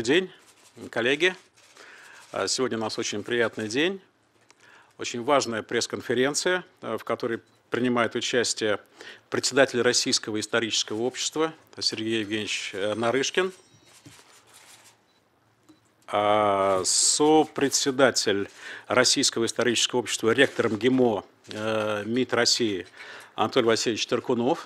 Добрый день, коллеги. Сегодня у нас очень приятный день, очень важная пресс-конференция, в которой принимает участие председатель Российского исторического общества Сергей Евгеньевич Нарышкин, сопредседатель Российского исторического общества, ректор МГИМО МИД России Анатолий Васильевич Таркунов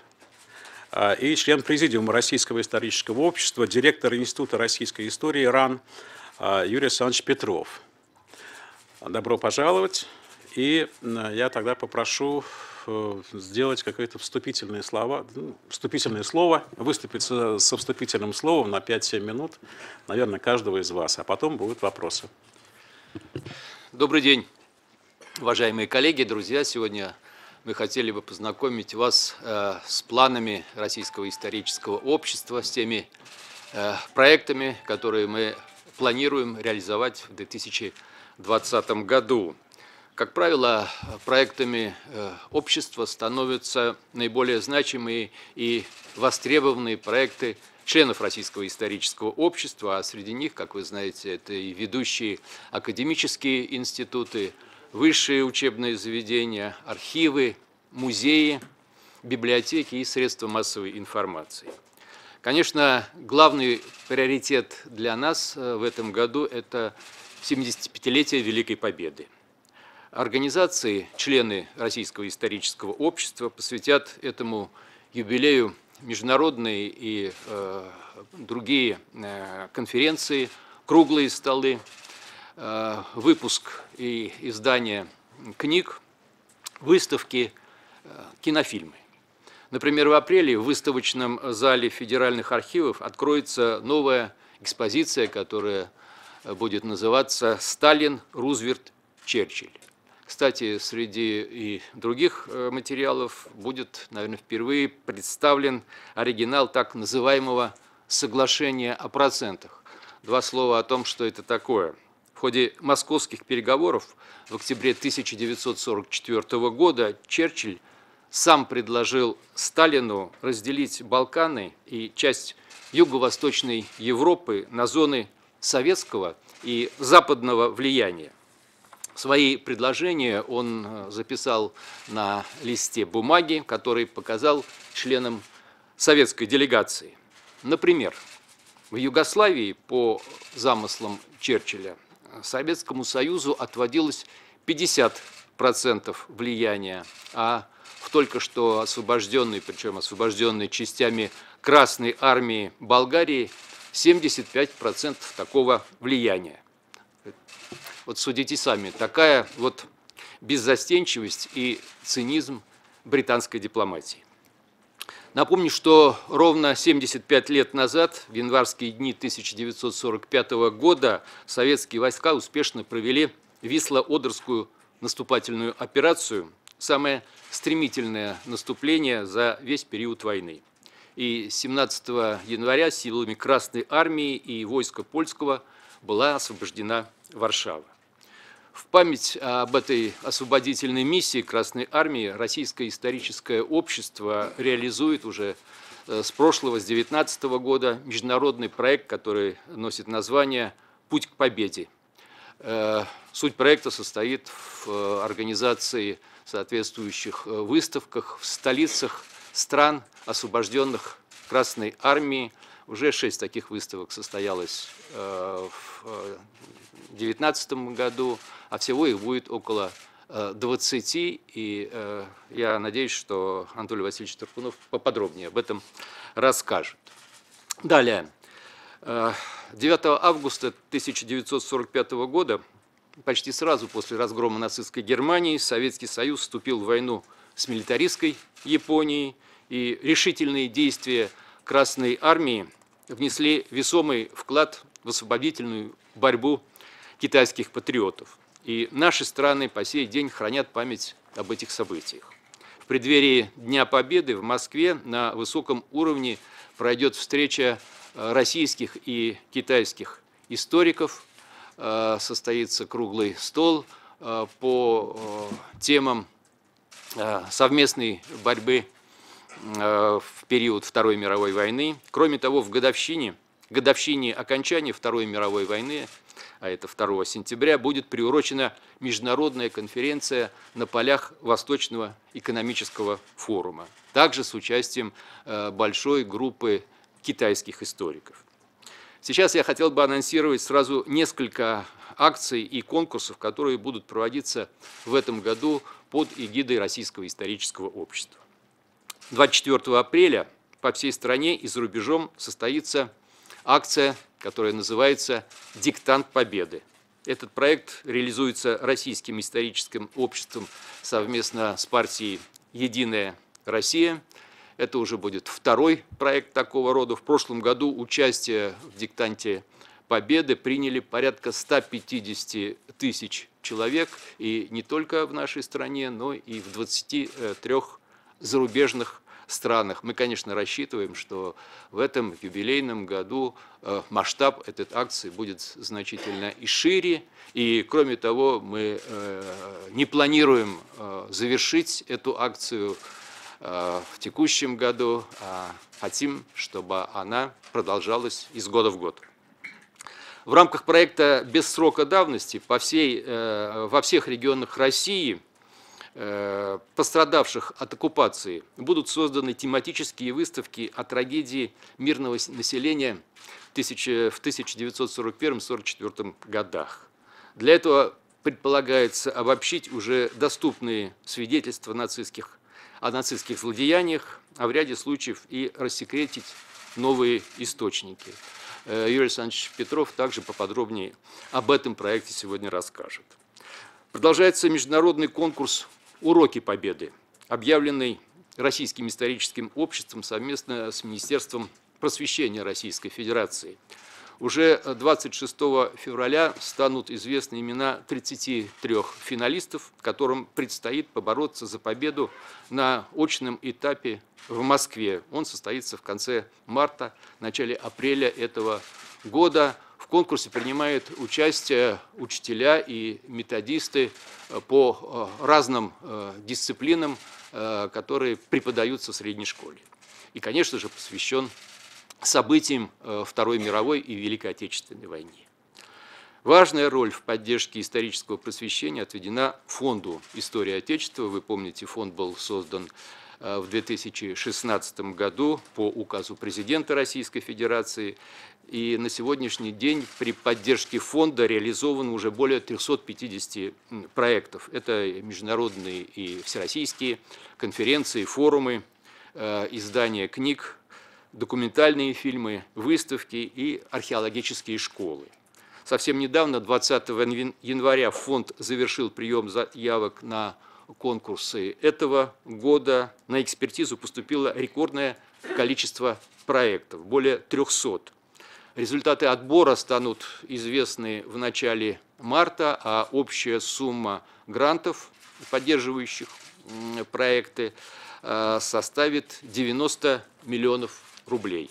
и член президиума Российского исторического общества, директор Института российской истории РАН Юрий Александрович Петров. Добро пожаловать. И я тогда попрошу сделать какое-то вступительное слово, выступить со вступительным словом на 5-7 минут, наверное, каждого из вас, а потом будут вопросы. Добрый день, уважаемые коллеги, друзья. Сегодня мы хотели бы познакомить вас с планами Российского исторического общества, с теми проектами, которые мы планируем реализовать в 2020 году. Как правило, проектами общества становятся наиболее значимые и востребованные проекты членов Российского исторического общества, а среди них, как вы знаете, это и ведущие академические институты, высшие учебные заведения, архивы, музеи, библиотеки и средства массовой информации. Конечно, главный приоритет для нас в этом году – это 75-летие Великой Победы. Организации, члены Российского исторического общества посвятят этому юбилею международные и другие конференции, круглые столы, выпуск и издание книг, выставки, кинофильмы. Например, в апреле в выставочном зале федеральных архивов откроется новая экспозиция, которая будет называться «Сталин, Рузвельт, Черчилль». Кстати, среди и других материалов будет, наверное, впервые представлен оригинал так называемого «Соглашения о процентах». Два слова о том, что это такое. В ходе московских переговоров в октябре 1944 года Черчилль сам предложил Сталину разделить Балканы и часть юго-восточной Европы на зоны советского и западного влияния. Свои предложения он записал на листе бумаги, который показал членам советской делегации. Например, в Югославии по замыслам Черчилля Советскому Союзу отводилось 50% влияния, а в только что освобожденной, причем освобожденной частями Красной Армии Болгарии, 75% такого влияния. Вот судите сами, такая вот беззастенчивость и цинизм британской дипломатии. Напомню, что ровно 75 лет назад, в январские дни 1945 года, советские войска успешно провели Висло-Одерскую наступательную операцию, самое стремительное наступление за весь период войны. И 17 января силами Красной Армии и войска польского была освобождена Варшава. В память об этой освободительной миссии Красной Армии Российское историческое общество реализует уже с прошлого, с 2019 года, международный проект, который носит название «Путь к победе». Суть проекта состоит в организации соответствующих выставках в столицах стран, освобожденных Красной Армией. Уже 6 таких выставок состоялось в 2019 году, а всего их будет около 20, и я надеюсь, что Анатолий Васильевич Таркунов поподробнее об этом расскажет. Далее. 9 августа 1945 года, почти сразу после разгрома нацистской Германии, Советский Союз вступил в войну с милитаристской Японией, и решительные действия Красной Армии внесли весомый вклад в освободительную борьбу китайских патриотов. И наши страны по сей день хранят память об этих событиях. В преддверии Дня Победы в Москве на высоком уровне пройдет встреча российских и китайских историков, состоится круглый стол по темам совместной борьбы в период Второй мировой войны. Кроме того, к годовщине годовщине окончания Второй мировой войны, а это 2 сентября, будет приурочена международная конференция на полях Восточного экономического форума, также с участием большой группы китайских историков. Сейчас я хотел бы анонсировать сразу несколько акций и конкурсов, которые будут проводиться в этом году под эгидой Российского исторического общества. 24 апреля по всей стране и за рубежом состоится акция, которая называется «Диктант Победы». Этот проект реализуется Российским историческим обществом совместно с партией «Единая Россия». Это уже будет 2-й проект такого рода. В прошлом году участие в «Диктанте Победы» приняли порядка 150 тысяч человек, и не только в нашей стране, но и в 23 зарубежных странах. Мы, конечно, рассчитываем, что в этом юбилейном году масштаб этой акции будет значительно и шире. И, кроме того, мы не планируем завершить эту акцию в текущем году, а хотим, чтобы она продолжалась из года в год. В рамках проекта «Без срока давности» во всех регионах России, пострадавших от оккупации, будут созданы тематические выставки о трагедии мирного населения в 1941-1944 годах. Для этого предполагается обобщить уже доступные свидетельства о нацистских злодеяниях, а в ряде случаев и рассекретить новые источники. Юрий Александрович Петров также поподробнее об этом проекте сегодня расскажет. Продолжается международный конкурс «Уроки Победы», объявленный Российским историческим обществом совместно с Министерством просвещения Российской Федерации. Уже 26 февраля станут известны имена 33 финалистов, которым предстоит побороться за победу на очном этапе в Москве. Он состоится в конце марта, начале апреля этого года. В конкурсе принимают участие учителя и методисты по разным дисциплинам, которые преподаются в средней школе. И, конечно же, посвящен событиям Второй мировой и Великой Отечественной войны. Важная роль в поддержке исторического просвещения отведена Фонду истории Отечества. Вы помните, фонд был создан в 2016 году по указу президента Российской Федерации. И на сегодняшний день при поддержке фонда реализовано уже более 350 проектов. Это международные и всероссийские конференции, форумы, издания книг, документальные фильмы, выставки и археологические школы. Совсем недавно, 20 января, фонд завершил прием заявок на конкурсы этого года. На экспертизу поступило рекордное количество проектов, более 300. Результаты отбора станут известны в начале марта, а общая сумма грантов, поддерживающих проекты, составит 90 миллионов рублей.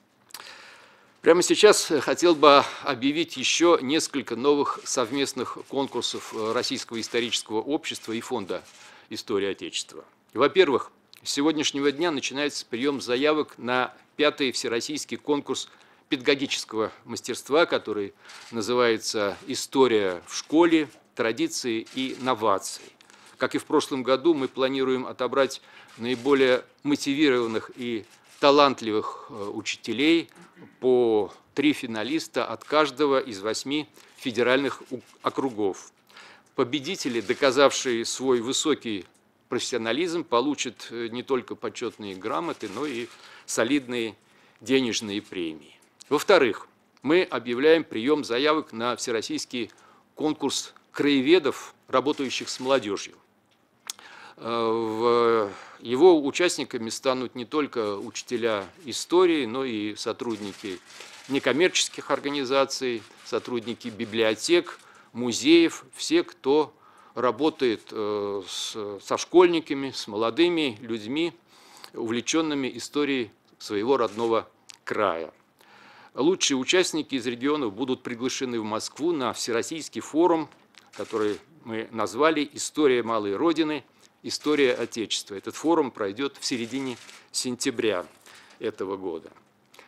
Прямо сейчас хотел бы объявить еще несколько новых совместных конкурсов Российского исторического общества и Фонда истории Отечества. Во-первых, с сегодняшнего дня начинается прием заявок на 5-й всероссийский конкурс педагогического мастерства, который называется «История в школе. Традиции и новации». Как и в прошлом году, мы планируем отобрать наиболее мотивированных и талантливых учителей, по 3 финалиста от каждого из 8 федеральных округов. Победители, доказавшие свой высокий профессионализм, получат не только почетные грамоты, но и солидные денежные премии. Во-вторых, мы объявляем прием заявок на всероссийский конкурс краеведов, работающих с молодежью. Его участниками станут не только учителя истории, но и сотрудники некоммерческих организаций, сотрудники библиотек, музеев, все, кто работает со школьниками, с молодыми людьми, увлеченными историей своего родного края. Лучшие участники из регионов будут приглашены в Москву на всероссийский форум, который мы назвали «История малой Родины. История Отечества». Этот форум пройдет в середине сентября этого года.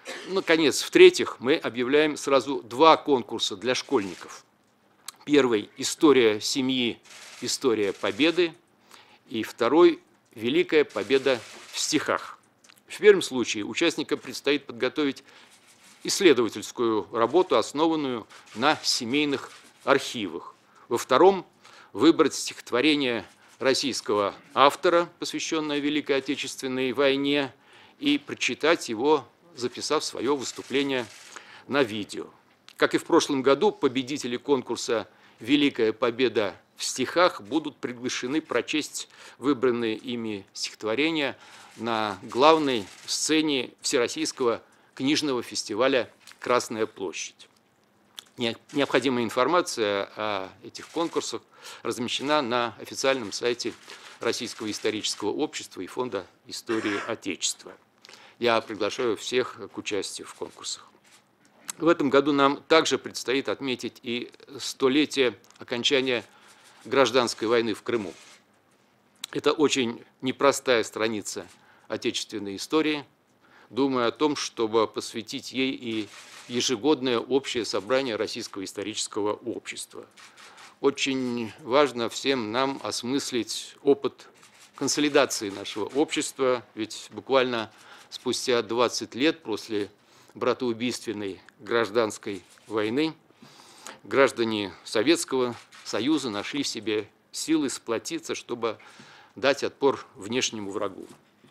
Наконец, в-третьих, мы объявляем сразу 2 конкурса для школьников. Первый – «История семьи, история победы», и второй – «Великая победа в стихах». В первом случае участникам предстоит подготовить исследовательскую работу, основанную на семейных архивах. Во втором – выбрать стихотворение российского автора, посвященное Великой Отечественной войне, и прочитать его, записав свое выступление на видео. Как и в прошлом году, победители конкурса «Великая победа в стихах» будут приглашены прочесть выбранные ими стихотворения на главной сцене Всероссийского книжного фестиваля «Красная площадь». Необходимая информация о этих конкурсах размещена на официальном сайте Российского исторического общества и Фонда истории Отечества. Я приглашаю всех к участию в конкурсах. В этом году нам также предстоит отметить и 100-летие окончания гражданской войны в Крыму. Это очень непростая страница отечественной истории. Думаю о том, чтобы посвятить ей и ежегодное общее собрание Российского исторического общества. Очень важно всем нам осмыслить опыт консолидации нашего общества, ведь буквально спустя 20 лет после братоубийственной гражданской войны граждане Советского Союза нашли в себе силы сплотиться, чтобы дать отпор внешнему врагу.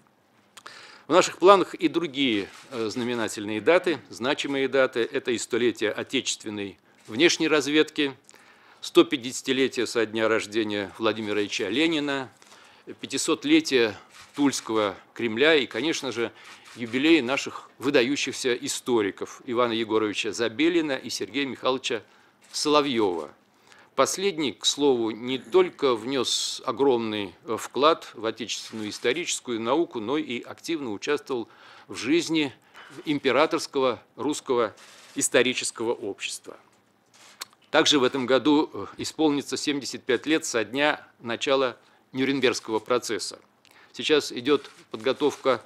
В наших планах и другие знаменательные даты, значимые даты. Это и 100-летие отечественной внешней разведки, 150-летие со дня рождения Владимира Ильича Ленина, 500-летие Тульского Кремля и, конечно же, юбилей наших выдающихся историков Ивана Егоровича Забелина и Сергея Михайловича Соловьева. Последний, к слову, не только внес огромный вклад в отечественную историческую науку, но и активно участвовал в жизни императорского русского исторического общества. Также в этом году исполнится 75 лет со дня начала Нюрнбергского процесса. Сейчас идет подготовка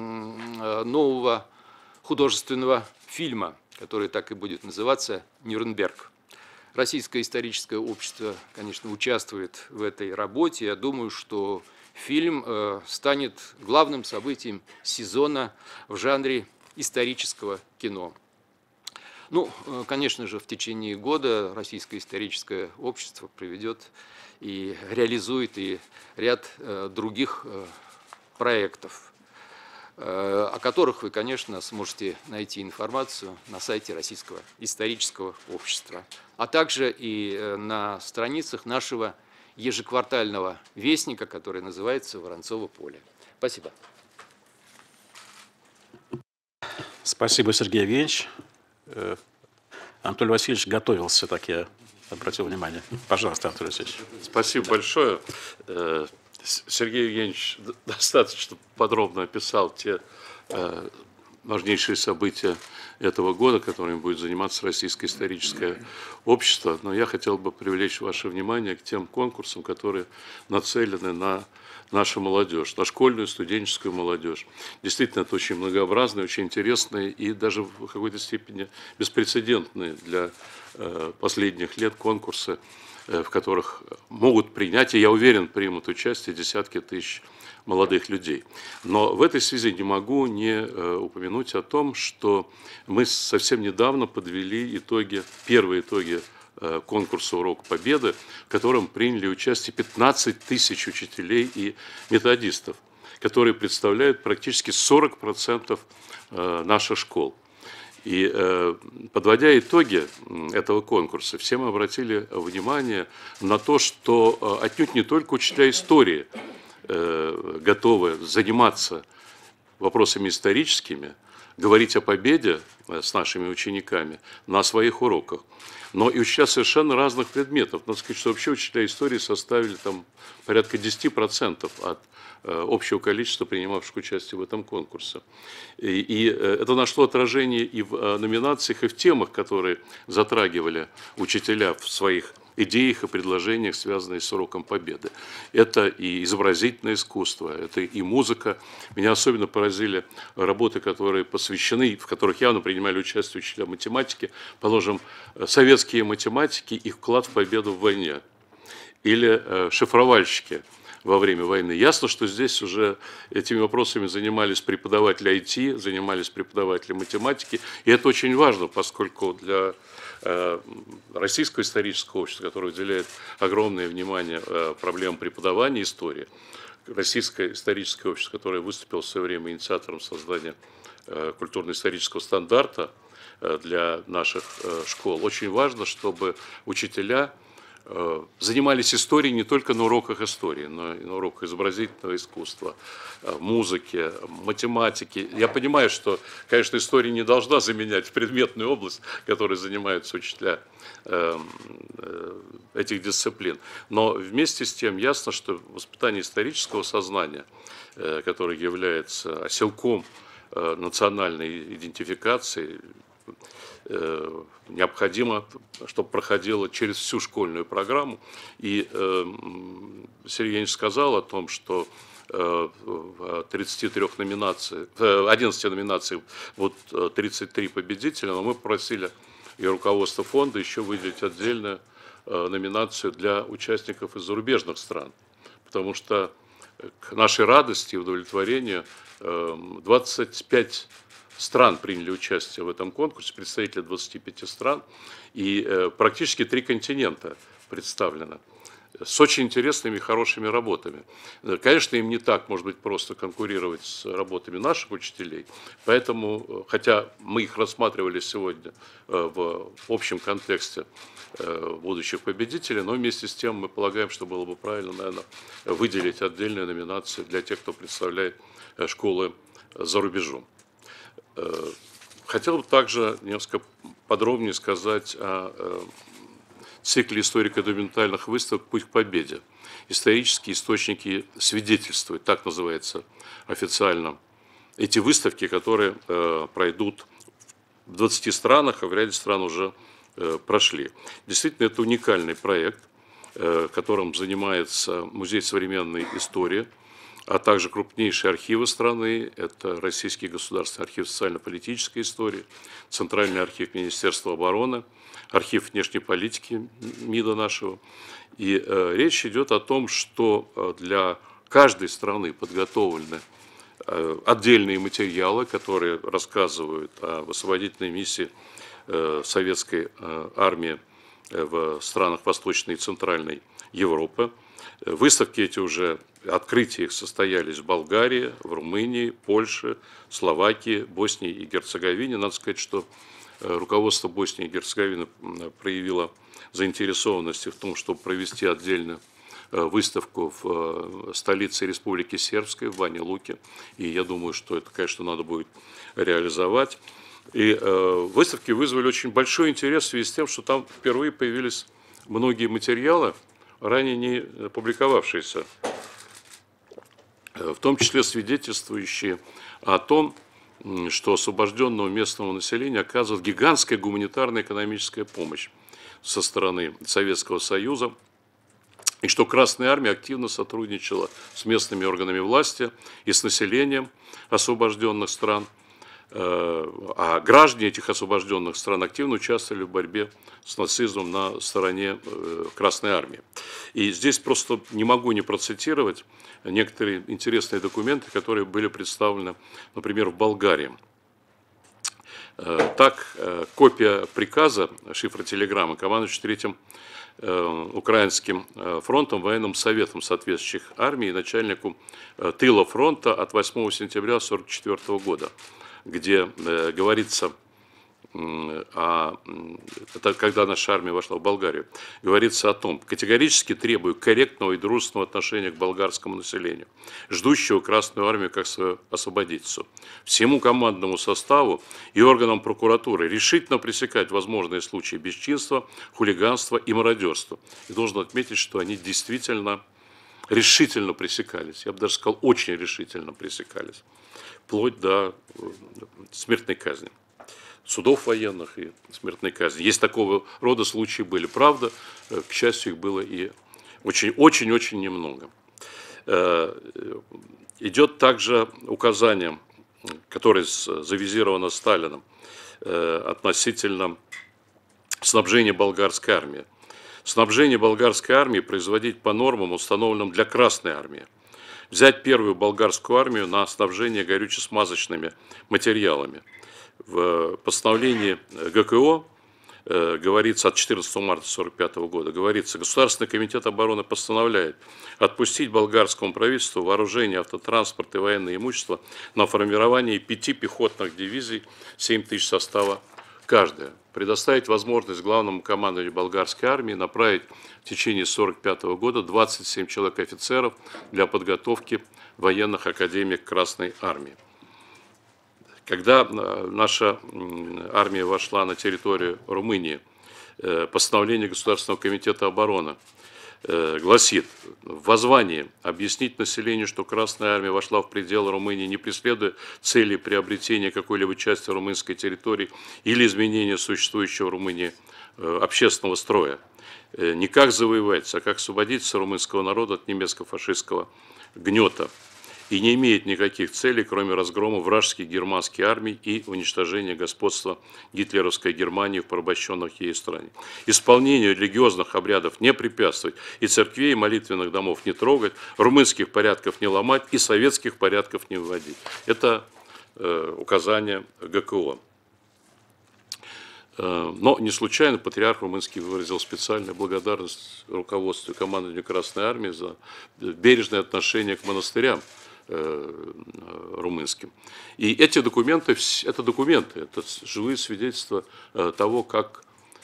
нового художественного фильма, который так и будет называться «Нюрнберг». Российское историческое общество, конечно, участвует в этой работе. Я думаю, что фильм станет главным событием сезона в жанре исторического кино. Ну, конечно же, в течение года Российское историческое общество проведет и реализует и ряд других проектов, о которых вы, конечно, сможете найти информацию на сайте Российского исторического общества, а также и на страницах нашего ежеквартального вестника, который называется «Воронцово поле». Спасибо. Спасибо, Сергей Евгеньевич. Анатолий Васильевич готовился, так я обратил внимание. Пожалуйста, Анатолий Васильевич. Спасибо большое. Сергей Евгеньевич достаточно подробно описал те важнейшие события этого года, которыми будет заниматься Российское историческое общество. Но я хотел бы привлечь ваше внимание к тем конкурсам, которые нацелены на нашу молодежь, на школьную, студенческую молодежь. Действительно, это очень многообразные, очень интересные и даже в какой-то степени беспрецедентные для последних лет конкурсы, в которых могут принять, и я уверен, примут участие десятки тысяч молодых людей. Но в этой связи не могу не упомянуть о том, что мы совсем недавно подвели итоги, первые итоги конкурса «Урок Победы», в котором приняли участие 15 тысяч учителей и методистов, которые представляют практически 40% наших школ. И подводя итоги этого конкурса, все мы обратили внимание на то, что отнюдь не только учителя истории готовы заниматься вопросами историческими, говорить о победе с нашими учениками на своих уроках, но и учителя совершенно разных предметов. Надо сказать, что вообще учителя истории составили там порядка 10% от общего количества принимавших участие в этом конкурсе. И это нашло отражение и в номинациях, и в темах, которые затрагивали учителя в своих идеях и предложениях, связанных с уроком Победы. Это и изобразительное искусство, это и музыка. Меня особенно поразили работы, которые посвящены, в которых явно принимали участие учителя математики, положим, советские математики, их вклад в победу в войне. Или шифровальщики во время войны. Ясно, что здесь уже этими вопросами занимались преподаватели IT, занимались преподаватели математики. И это очень важно, поскольку для российского исторического общества, которое уделяет огромное внимание проблемам преподавания истории, российское историческое общество, которое выступило в свое время инициатором создания культурно-исторического стандарта для наших школ, очень важно, чтобы учителя занимались историей не только на уроках истории, но и на уроках изобразительного искусства, музыки, математики. Я понимаю, что, конечно, история не должна заменять предметную область, которой занимаются учителя этих дисциплин. Но вместе с тем ясно, что воспитание исторического сознания, которое является оселком национальной идентификации, необходимо, чтобы проходило через всю школьную программу. И Сергей Евгеньевич сказал о том, что в 33 номинациях, в 11 номинациях вот 33 победителя, но мы попросили и руководство фонда еще выделить отдельную номинацию для участников из зарубежных стран. Потому что к нашей радости и удовлетворению 25 стран приняли участие в этом конкурсе, представители 25 стран, и практически 3 континента представлены, с очень интересными и хорошими работами. Конечно, им не так, может быть, просто конкурировать с работами наших учителей, поэтому, хотя мы их рассматривали сегодня в общем контексте будущих победителей, но вместе с тем мы полагаем, что было бы правильно, наверное, выделить отдельную номинацию для тех, кто представляет школы за рубежом. Хотел бы также несколько подробнее сказать о цикле историко-документальных выставок «Путь к победе». Исторические источники свидетельствуют, так называется официально, эти выставки, которые пройдут в 20 странах, а в ряде стран уже прошли. Действительно, это уникальный проект, которым занимается Музей современной истории, а также крупнейшие архивы страны, это Российский государственный архив социально-политической истории, Центральный архив Министерства обороны, архив внешней политики МИДа нашего. И речь идет о том, что для каждой страны подготовлены отдельные материалы, которые рассказывают об освободительной миссии советской армии в странах Восточной и Центральной Европы. Выставки эти уже, открытия их состоялись в Болгарии, в Румынии, Польше, Словакии, Боснии и Герцеговине. Надо сказать, что руководство Боснии и Герцеговины проявило заинтересованность в том, чтобы провести отдельную выставку в столице Республики Сербской, в Бanja-Luki. И я думаю, что это, конечно, надо будет реализовать. И выставки вызвали очень большой интерес в связи с тем, что там впервые появились многие материалы, ранее не публиковавшиеся, в том числе свидетельствующие о том, что освобожденному местному населению оказывает гигантская гуманитарная экономическая помощь со стороны Советского Союза, и что Красная Армия активно сотрудничала с местными органами власти и с населением освобожденных стран, а граждане этих освобожденных стран активно участвовали в борьбе с нацизмом на стороне Красной Армии. И здесь просто не могу не процитировать некоторые интересные документы, которые были представлены, например, в Болгарии. Так, копия приказа, шифротелеграммы командующего Третьим Украинским фронтом, военным советом соответствующих армий и начальнику тыла фронта от 8 сентября 1944 года, где говорится, это когда наша армия вошла в Болгарию, говорится о том: категорически требую корректного и дружественного отношения к болгарскому населению, ждущего Красную Армию как свою освободительницу. Всему командному составу и органам прокуратуры решительно пресекать возможные случаи бесчинства, хулиганства и мародерства. И должен отметить, что они действительно решительно пресекались, я бы даже сказал, очень решительно пресекались, вплоть до смертной казни. судов военных и смертной казни. Есть такого рода случаи были. Правда, к счастью, их было и очень-очень немного. Идет также указание, которое завизировано Сталином, относительно снабжения болгарской армии. Снабжение болгарской армии производить по нормам, установленным для Красной армии. Взять первую болгарскую армию на снабжение горюче-смазочными материалами. В постановлении ГКО говорится от 14 марта 1945 года, говорится, Государственный комитет обороны постановляет отпустить болгарскому правительству вооружение, автотранспорт и военное имущество на формирование 5 пехотных дивизий, 7 тысяч состава каждая. Предоставить возможность главному командованию болгарской армии направить в течение 1945 года 27 человек офицеров для подготовки военных академий Красной армии. Когда наша армия вошла на территорию Румынии, постановление Государственного комитета обороны гласит в воззвании объяснить населению, что Красная армия вошла в пределы Румынии, не преследуя цели приобретения какой-либо части румынской территории или изменения существующего в Румынии общественного строя. Не как завоевать, а как освободиться румынского народа от немецко-фашистского гнета. И не имеет никаких целей, кроме разгрома вражеских германских армий и уничтожения господства гитлеровской Германии в порабощенных ею стране. Исполнению религиозных обрядов не препятствовать, и церквей, и молитвенных домов не трогать, румынских порядков не ломать, и советских порядков не вводить. Это указание ГКО. Но не случайно патриарх румынский выразил специальную благодарность руководству и командованию Красной армии за бережное отношение к монастырям румынским. И эти документы, это живые свидетельства того, как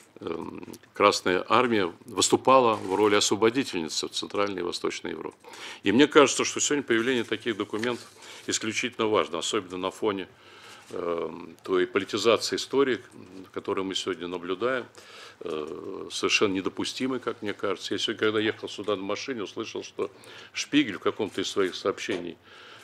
Красная армия выступала в роли освободительницы в Центральной и Восточной Европе. И мне кажется, что сегодня появление таких документов исключительно важно, особенно на фоне той политизации истории, которую мы сегодня наблюдаем, совершенно недопустимой, как мне кажется. Я сегодня, когда ехал сюда на машине, услышал, что Шпигель в каком-то из своих сообщений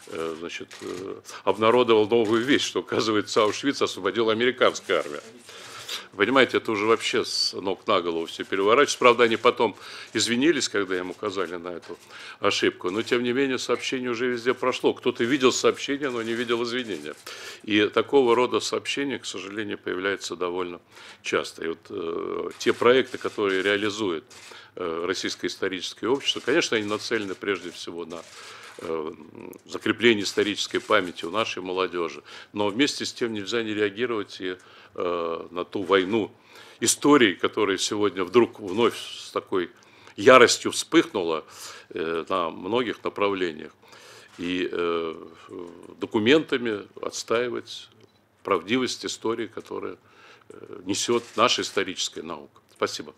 обнародовал новую вещь, что, оказывается, Аушвиц освободила американская армия. Понимаете, это уже вообще с ног на голову все переворачивается. Правда, они потом извинились, когда им указали на эту ошибку. Но, тем не менее, сообщение уже везде прошло. Кто-то видел сообщение, но не видел извинения. И такого рода сообщения, к сожалению, появляются довольно часто. И вот те проекты, которые реализует Российское историческое общество, конечно, они нацелены прежде всего на закрепление исторической памяти у нашей молодежи. Но вместе с тем нельзя не реагировать и на ту войну истории, которая сегодня вдруг вновь с такой яростью вспыхнула на многих направлениях. И документами отстаивать правдивость истории, которая несет наша историческая наука. Спасибо.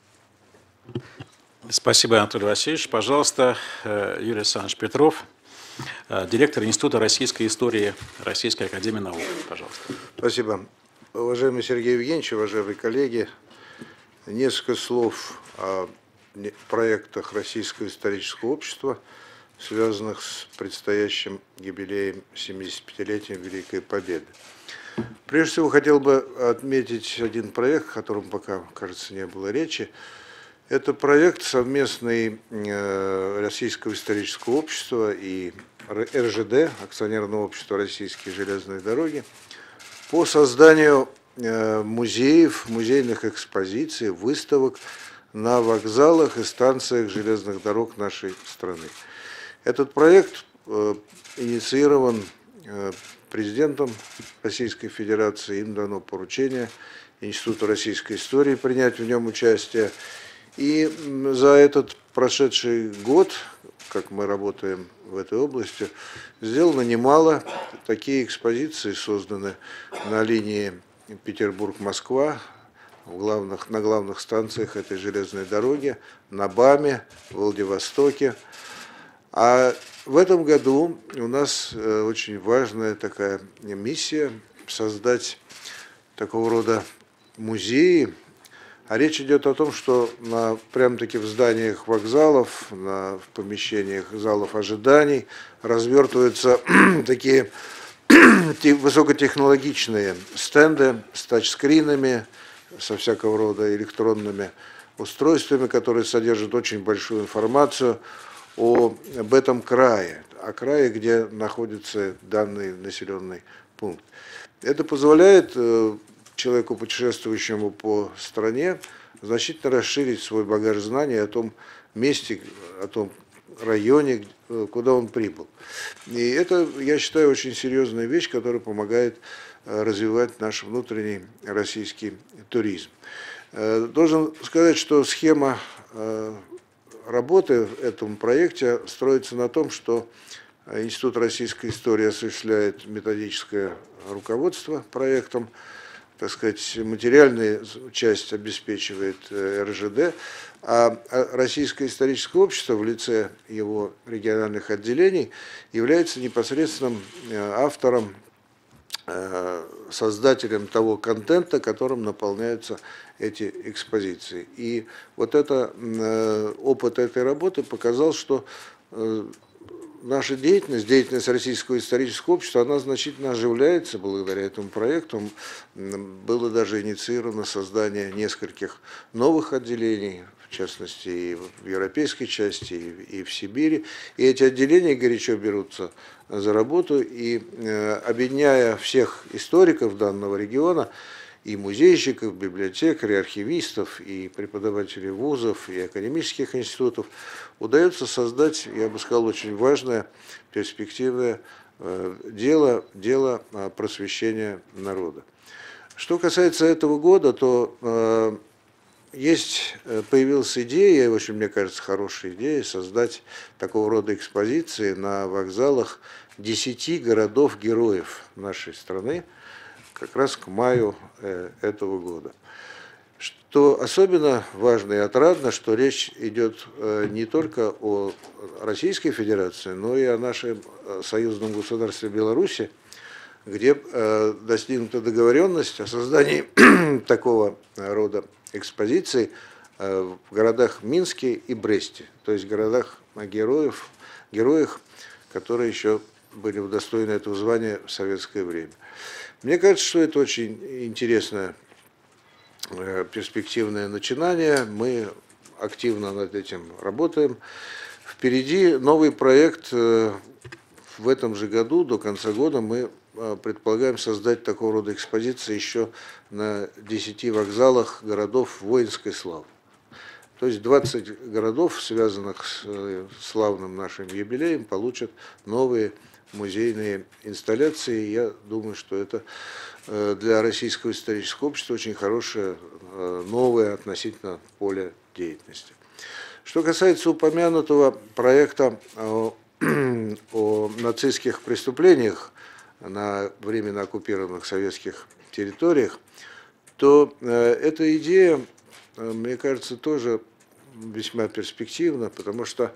Спасибо, Анатолий Васильевич. Пожалуйста, Юрий Александрович Петров, директор Института российской истории Российской академии наук. Пожалуйста. Спасибо. Уважаемый Сергей Евгеньевич, уважаемые коллеги, несколько слов о проектах Российского исторического общества, связанных с предстоящим юбилеем 75-летием Великой Победы. Прежде всего, хотел бы отметить один проект, о котором пока, кажется, не было речи. Это проект совместный Российского исторического общества и РЖД, акционерного общества «Российские железные дороги», по созданию музеев, музейных экспозиций, выставок на вокзалах и станциях железных дорог нашей страны. Этот проект инициирован президентом Российской Федерации, им дано поручение Институту российской истории принять в нем участие. И за этот прошедший год, как мы работаем в этой области, сделано немало. Такие экспозиции созданы на линии Петербург-Москва, на главных станциях этой железной дороги, на БАМе, в Владивостоке. А в этом году у нас очень важная такая миссия – создать такого рода музеи. А речь идет о том, что прям-таки в зданиях вокзалов, в помещениях залов ожиданий развертываются такие высокотехнологичные стенды с тачскринами, со всякого рода электронными устройствами, которые содержат очень большую информацию об этом крае, о крае, где находится данный населенный пункт. Это позволяет человеку, путешествующему по стране, значительно расширить свой багаж знаний о том месте, о том районе, куда он прибыл. И это, я считаю, очень серьезная вещь, которая помогает развивать наш внутренний российский туризм. Должен сказать, что схема работы в этом проекте строится на том, что Институт российской истории осуществляет методическое руководство проектом, так сказать, материальную часть обеспечивает РЖД, а Российское историческое общество в лице его региональных отделений является непосредственным автором, создателем того контента, которым наполняются эти экспозиции. И вот опыт этой работы показал, что наша деятельность Российского исторического общества, она значительно оживляется благодаря этому проекту. Было даже инициировано создание нескольких новых отделений, в частности, и в европейской части, и в Сибири. И эти отделения горячо берутся за работу, и объединяя всех историков данного региона, и музейщиков, библиотекарей, архивистов, и преподавателей вузов, и академических институтов, удается создать, я бы сказал, очень важное, перспективное дело просвещения народа. Что касается этого года, то появилась идея, в общем, мне кажется, хорошая идея, создать такого рода экспозиции на вокзалах 10 городов-героев нашей страны, как раз к маю этого года. Что особенно важно и отрадно, что речь идет не только о Российской Федерации, но и о нашем союзном государстве Беларуси, где достигнута договоренность о создании такого рода экспозиций в городах Минске и Бресте, то есть городах-героях, которые еще были удостоены этого звания в советское время. Мне кажется, что это очень интересное, перспективное начинание. Мы активно над этим работаем. Впереди новый проект. В этом же году, до конца года, мы предполагаем создать такого рода экспозиции еще на 10 вокзалах городов воинской славы. То есть 20 городов, связанных с славным нашим юбилеем, получат новые музейные инсталляции. Я думаю, что это для Российского исторического общества очень хорошее, новое относительно поле деятельности. Что касается упомянутого проекта о нацистских преступлениях на временно оккупированных советских территориях, то эта идея, мне кажется, тоже весьма перспективна, потому что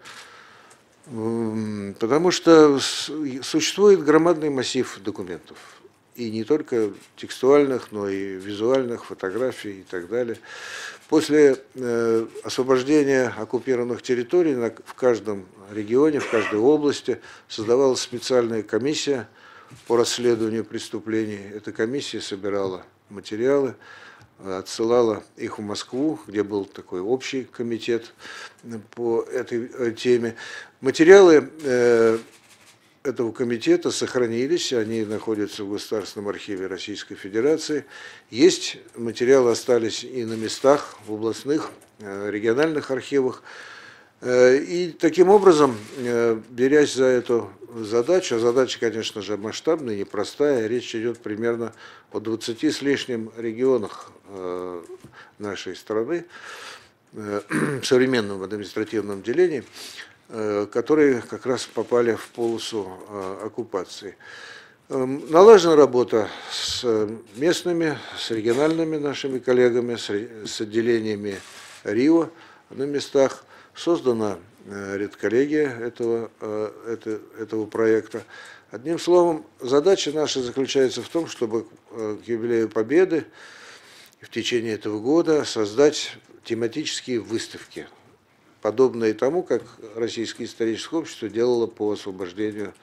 существует громадный массив документов, и не только текстуальных, но и визуальных, фотографий и так далее. После освобождения оккупированных территорий в каждом регионе, в каждой области создавалась специальная комиссия по расследованию преступлений. Эта комиссия собирала материалы, отсылала их в Москву, где был такой общий комитет по этой теме. Материалы этого комитета сохранились, они находятся в Государственном архиве Российской Федерации. Есть материалы, остались и на местах, в областных, региональных архивах. И таким образом, берясь за эту задачу, а задача, конечно же, масштабная, непростая, речь идет примерно о 20 с лишним регионах нашей страны, в современном административном делении, которые как раз попали в полосу оккупации. Налажена работа с местными, с региональными нашими коллегами, с отделениями РИО на местах. Создана редколлегия этого проекта. Одним словом, задача наша заключается в том, чтобы к юбилею Победы в течение этого года создать тематические выставки, подобные тому, как Российское историческое общество делало по освобождению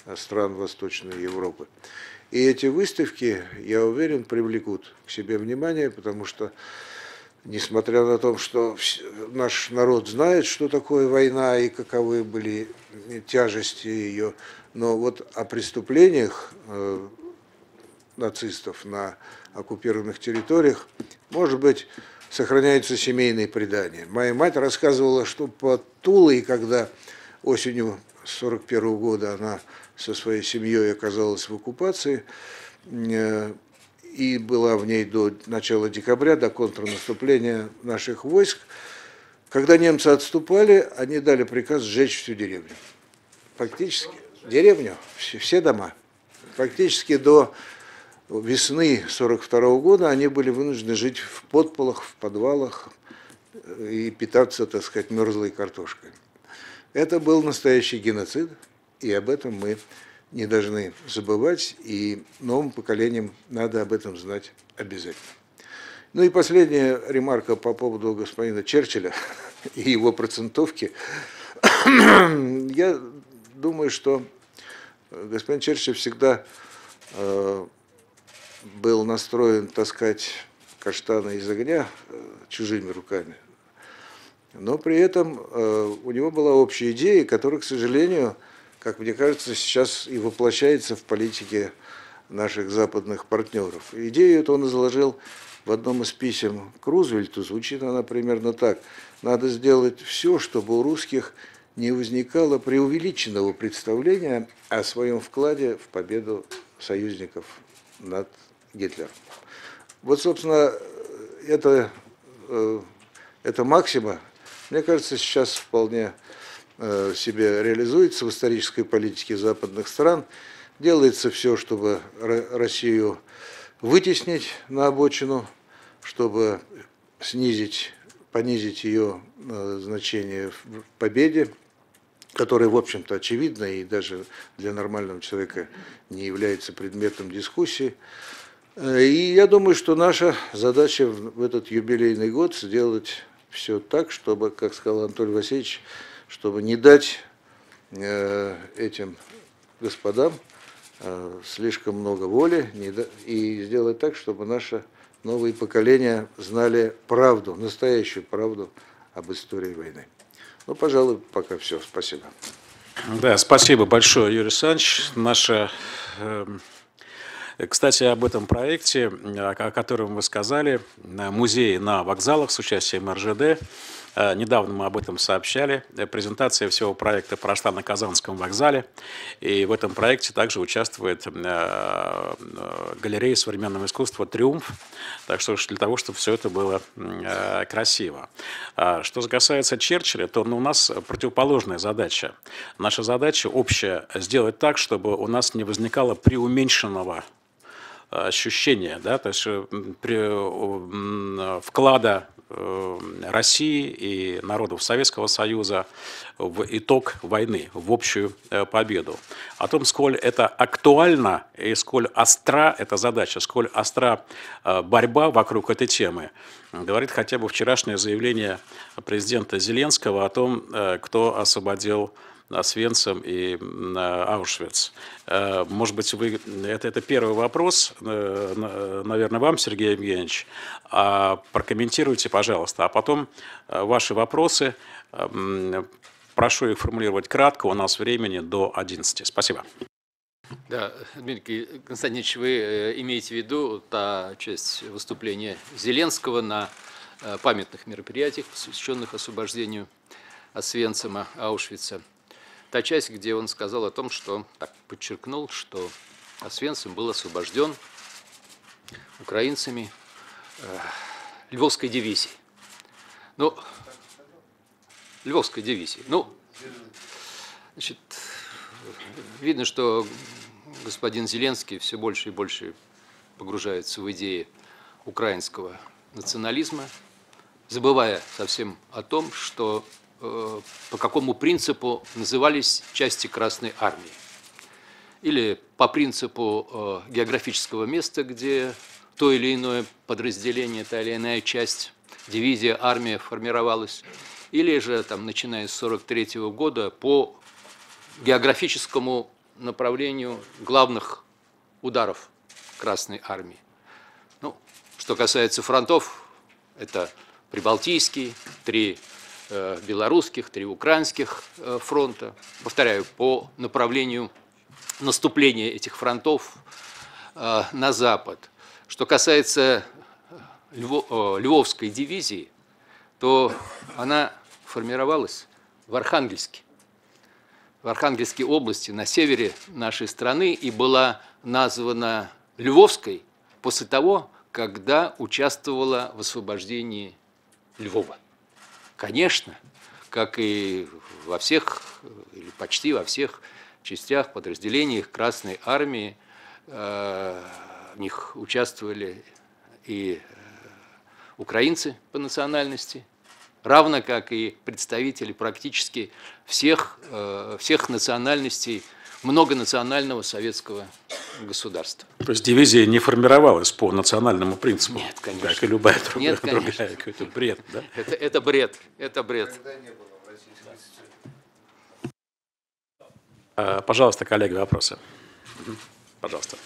стран Восточной Европы. И эти выставки, я уверен, привлекут к себе внимание, потому что, несмотря на то, что наш народ знает, что такое война и каковы были тяжести ее, но вот о преступлениях нацистов на оккупированных территориях, может быть, сохраняются семейные предания. Моя мать рассказывала, что под Тулой, когда осенью 1941 года она со своей семьей оказалась в оккупации и была в ней до начала декабря, до контрнаступления наших войск, когда немцы отступали, они дали приказ сжечь всю деревню. Фактически, деревню, все дома. Фактически до весны 1942 года они были вынуждены жить в подполах, в подвалах и питаться, так сказать, мерзлой картошкой. Это был настоящий геноцид, и об этом мы не должны забывать, и новым поколениям надо об этом знать обязательно. Ну и последняя ремарка по поводу господина Черчилля и его процентовки. Я думаю, что господин Черчилль всегда был настроен таскать каштаны из огня чужими руками. Но при этом у него была общая идея, которая, к сожалению, как мне кажется, сейчас и воплощается в политике наших западных партнеров. Идею эту он изложил в одном из писем к Рузвельту. Звучит она примерно так. Надо сделать все, чтобы у русских не возникало преувеличенного представления о своем вкладе в победу союзников над Гитлером. Вот, собственно, эта максима, мне кажется, сейчас вполне себе реализуется в исторической политике западных стран. Делается все, чтобы Россию вытеснить на обочину, чтобы понизить ее значение в победе, которая, в общем-то, очевидна и даже для нормального человека не является предметом дискуссии. И я думаю, что наша задача в этот юбилейный год сделать все так, чтобы, как сказал Анатолий Васильевич, чтобы не дать этим господам слишком много воли и сделать так, чтобы наши новые поколения знали правду, настоящую правду об истории войны. Ну, пожалуй, пока все. Спасибо. Да, спасибо большое, Юрий Александрович. Кстати, об этом проекте, о котором вы сказали, музей на вокзалах с участием РЖД. Недавно мы об этом сообщали. Презентация всего проекта прошла на Казанском вокзале. И в этом проекте также участвует галерея современного искусства «Триумф». Так что для того, чтобы все это было красиво. Что же касается Черчилля, то у нас противоположная задача. Наша задача общая – сделать так, чтобы у нас не возникало преуменьшенного ощущения, да, то есть вклада России и народов Советского Союза в итог войны, в общую победу. О том, сколь это актуально и сколь остра эта задача, сколь остра борьба вокруг этой темы, говорит хотя бы вчерашнее заявление президента Зеленского о том, кто освободил Освенцим и Аушвиц. Может быть, это первый вопрос, наверное, вам, Сергей Евгеньевич. Прокомментируйте, пожалуйста. А потом ваши вопросы. Прошу их формулировать кратко. У нас времени до 11. Спасибо. Да, Дмитрий Константинович, вы имеете в виду та часть выступления Зеленского на памятных мероприятиях, посвященных освобождению Освенцима, Аушвица. Та часть, где он сказал о том, что, так, подчеркнул, что Освенцим был освобожден украинцами Львовской дивизии. Ну, Львовской дивизии. Ну, значит, видно, что господин Зеленский все больше и больше погружается в идеи украинского национализма, забывая совсем о том, что по какому принципу назывались части Красной Армии. Или по принципу географического места, где то или иное подразделение, та или иная часть, дивизия, армия формировалась. Или же, там, начиная с 1943 года, по географическому направлению главных ударов Красной Армии. Ну, что касается фронтов, это Прибалтийский, 3 белорусских, 3 украинских фронта. Повторяю, по направлению наступления этих фронтов на запад. Что касается Львовской дивизии, то она формировалась в Архангельске. В Архангельской области на севере нашей страны и была названа Львовской после того, когда участвовала в освобождении Львова. Конечно, как и во всех, или почти во всех частях, подразделениях Красной Армии, в них участвовали и украинцы по национальности, равно как и представители практически всех национальностей многонационального советского государства. То есть дивизия не формировалась по национальному принципу? Нет, конечно. Как и любая другая. Нет, конечно. Какой-то бред, да? Это бред, это бред. Пожалуйста, коллеги, вопросы. Пожалуйста.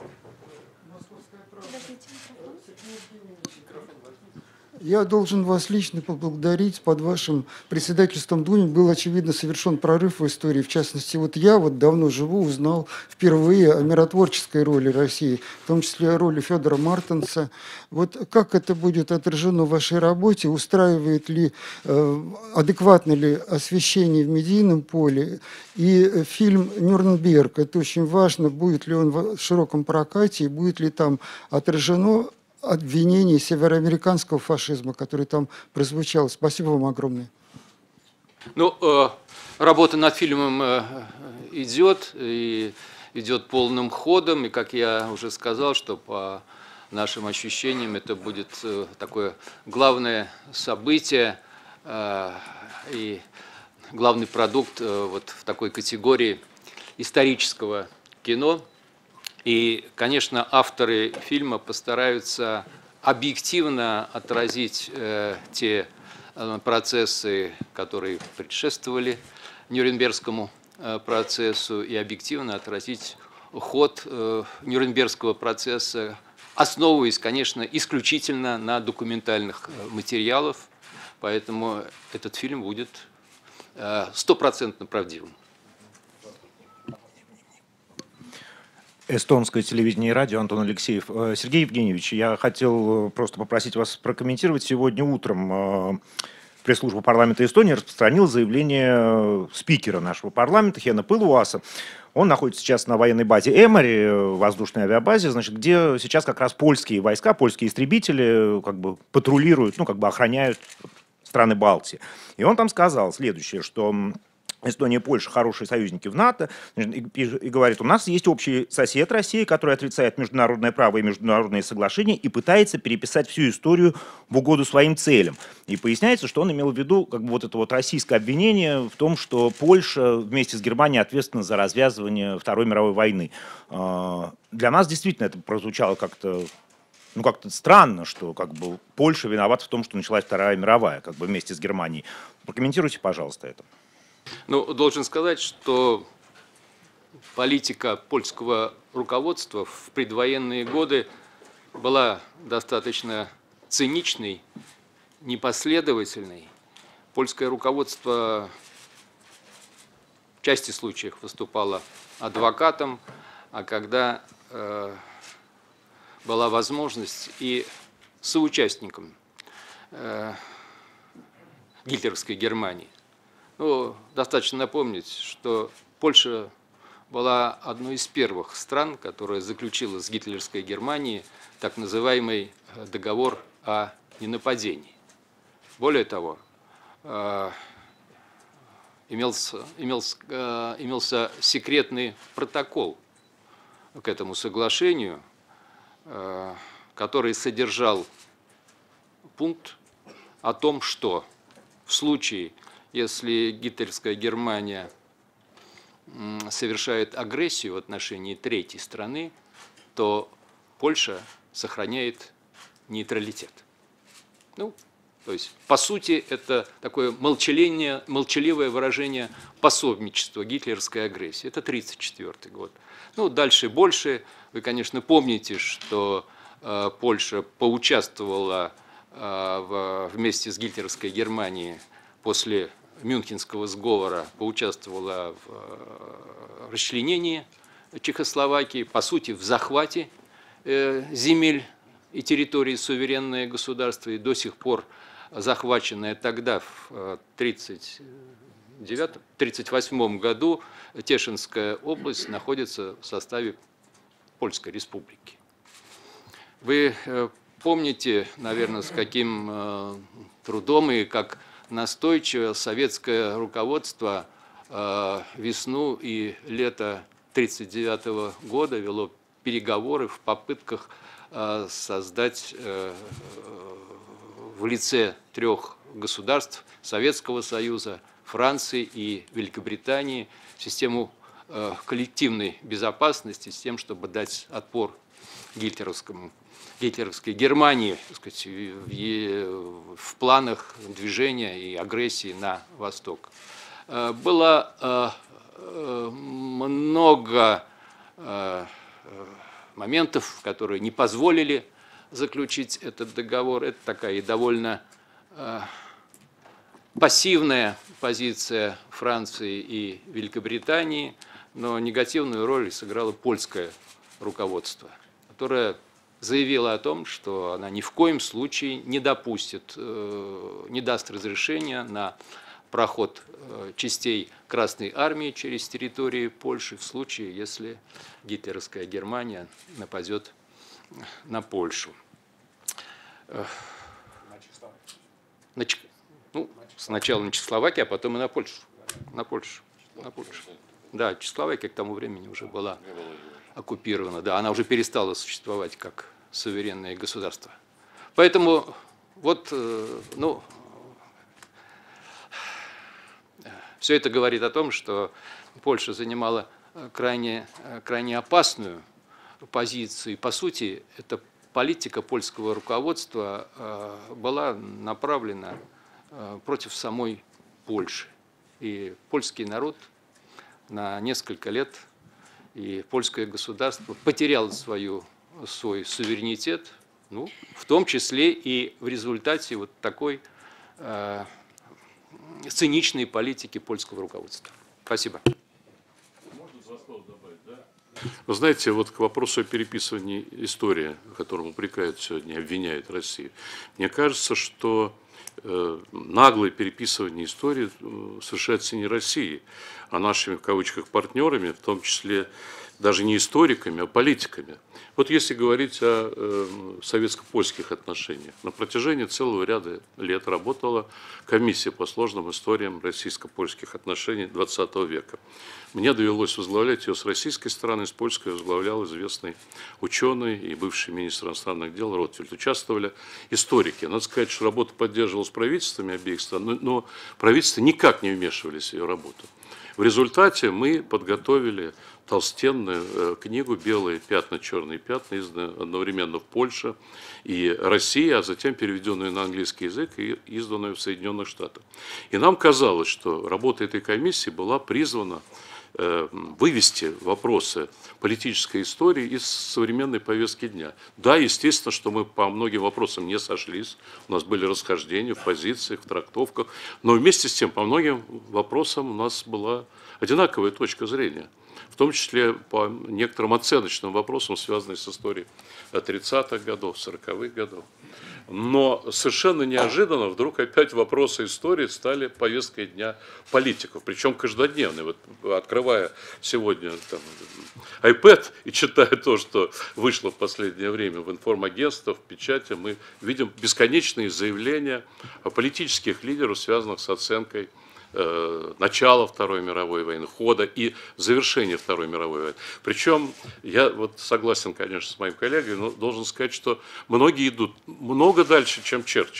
Я должен вас лично поблагодарить. Под вашим председательством Дуни был, очевидно, совершен прорыв в истории. В частности, я давно живу, узнал впервые о миротворческой роли России, в том числе о роли Федора Мартенса. Как это будет отражено в вашей работе? Устраивает ли, адекватно ли освещение в медийном поле? И фильм «Нюрнберг», это очень важно, будет ли он в широком прокате, и будет ли там отражено обвинений североамериканского фашизма, который там прозвучал. Спасибо вам огромное. Ну, работа над фильмом идет, и идет полным ходом, и, как я уже сказал, что по нашим ощущениям это будет такое главное событие и главный продукт в такой категории исторического кино. И, конечно, авторы фильма постараются объективно отразить те процессы, которые предшествовали Нюрнбергскому процессу, и объективно отразить ход Нюрнбергского процесса, основываясь, конечно, исключительно на документальных материалах. Поэтому этот фильм будет 100% правдивым. Эстонское телевидение и радио, Антон Алексеев. Сергей Евгеньевич, я хотел просто попросить вас прокомментировать. Сегодня утром пресс-служба парламента Эстонии распространила заявление спикера нашего парламента Хена Пылуаса. Он находится сейчас на военной базе Эмори, воздушной авиабазе, где сейчас как раз польские войска, польские истребители патрулируют, охраняют страны Балтии. И он там сказал следующее, что Эстония и Польша хорошие союзники в НАТО, и говорит, у нас есть общий сосед Россия, который отрицает международное право и международные соглашения и пытается переписать всю историю в угоду своим целям. И поясняется, что он имел в виду это российское обвинение в том, что Польша вместе с Германией ответственна за развязывание Второй мировой войны. Для нас действительно это прозвучало как-то странно, что Польша виновата в том, что началась Вторая мировая, вместе с Германией. Прокомментируйте, пожалуйста, это. Ну, должен сказать, что политика польского руководства в предвоенные годы была достаточно циничной, непоследовательной. Польское руководство в части случаев выступало адвокатом, а когда была возможность, и соучастником гитлеровской Германии. Достаточно напомнить, что Польша была одной из первых стран, которая заключила с гитлеровской Германией так называемый договор о ненападении. Более того, имелся секретный протокол к этому соглашению, который содержал пункт о том, что в случае, если гитлеровская Германия совершает агрессию в отношении третьей страны, то Польша сохраняет нейтралитет. То есть, по сути, это такое молчаливое выражение пособничества гитлеровской агрессии. Это 1934 год. Ну, дальше больше. Вы, конечно, помните, что Польша поучаствовала вместе с гитлеровской Германией после Мюнхенского сговора, поучаствовала в расчленении Чехословакии, по сути, в захвате земель и территории суверенное государство, и до сих пор захваченное тогда, в 1938 году, Тешинская область находится в составе Польской республики. Вы помните, наверное, с каким трудом и как настойчиво советское руководство весну и лето 1939 года вело переговоры в попытках создать в лице 3 государств Советского Союза, Франции и Великобритании систему коллективной безопасности с тем, чтобы дать отпор гитлеровской Германии, так сказать, в планах движения и агрессии на восток. Было много моментов, которые не позволили заключить этот договор. Это такая довольно пассивная позиция Франции и Великобритании, но негативную роль сыграло польское руководство, которое заявила о том, что она ни в коем случае не допустит, не даст разрешения на проход частей Красной Армии через территорию Польши в случае, если гитлеровская Германия нападет на Польшу. Ну, сначала на Чехословакию, а потом и на Польшу. На Польшу. Да, Чехословакия к тому времени уже была оккупирована. Да, она уже перестала существовать как суверенное государство. Поэтому вот, ну, все это говорит о том, что Польша занимала крайне опасную позицию. И, по сути, эта политика польского руководства была направлена против самой Польши. И польский народ на несколько лет и польское государство потеряло свой суверенитет, ну, в том числе и в результате вот такой циничной политики польского руководства. Спасибо. Вы знаете, вот к вопросу о переписывании истории, которым упрекают сегодня, обвиняют Россию, мне кажется, что наглое переписывание истории совершается не Россией, а нашими, в кавычках, партнерами, в том числе даже не историками, а политиками. Вот если говорить о советско-польских отношениях, на протяжении целого ряда лет работала комиссия по сложным историям российско-польских отношений XX века. Мне довелось возглавлять ее с российской стороны, с польской возглавлял известный ученый и бывший министр иностранных дел Ротвельд. Участвовали историки. Надо сказать, что работа поддерживалась правительствами обеих стран, но правительства никак не вмешивались в ее работу. В результате мы подготовили толстенную книгу «Белые пятна, черные пятна», изданную одновременно в Польше и России, а затем переведенную на английский язык и изданную в Соединенных Штатах. И нам казалось, что работа этой комиссии была призвана вывести вопросы политической истории из современной повестки дня. Да, естественно, что мы по многим вопросам не сошлись, у нас были расхождения в позициях, в трактовках, но вместе с тем по многим вопросам у нас была одинаковая точка зрения, в том числе по некоторым оценочным вопросам, связанным с историей 30-х годов, 40-х годов. Но совершенно неожиданно вдруг опять вопросы истории стали повесткой дня политиков, причем каждодневной. Вот, открывая сегодня там, iPad и читая то, что вышло в последнее время в информагентствах, в печати, мы видим бесконечные заявления политических лидеров, связанных с оценкой начала Второй мировой войны, хода и завершения Второй мировой войны. Причем я вот согласен, конечно, с моим коллегой, но должен сказать, что многие идут много дальше, чем Черчилль.